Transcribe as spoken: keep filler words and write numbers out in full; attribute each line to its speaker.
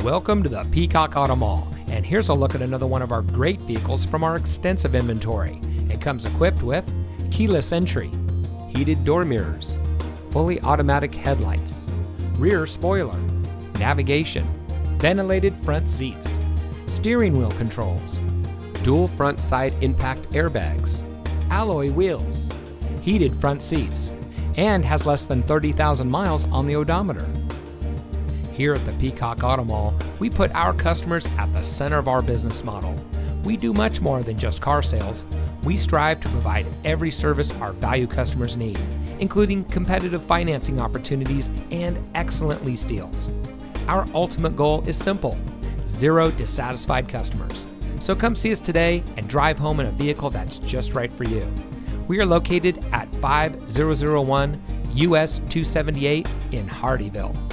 Speaker 1: Welcome to the Peacock Auto Mall, and here's a look at another one of our great vehicles from our extensive inventory. It comes equipped with keyless entry, heated door mirrors, fully automatic headlights, rear spoiler, navigation, ventilated front seats, steering wheel controls, dual front side impact airbags, alloy wheels, heated front seats, and has less than thirty thousand miles on the odometer. Here at the Peacock Auto Mall, we put our customers at the center of our business model. We do much more than just car sales. We strive to provide every service our value customers need, including competitive financing opportunities and excellent lease deals. Our ultimate goal is simple: zero dissatisfied customers. So come see us today and drive home in a vehicle that's just right for you. We are located at five thousand one U S two seventy-eight in Hardeeville.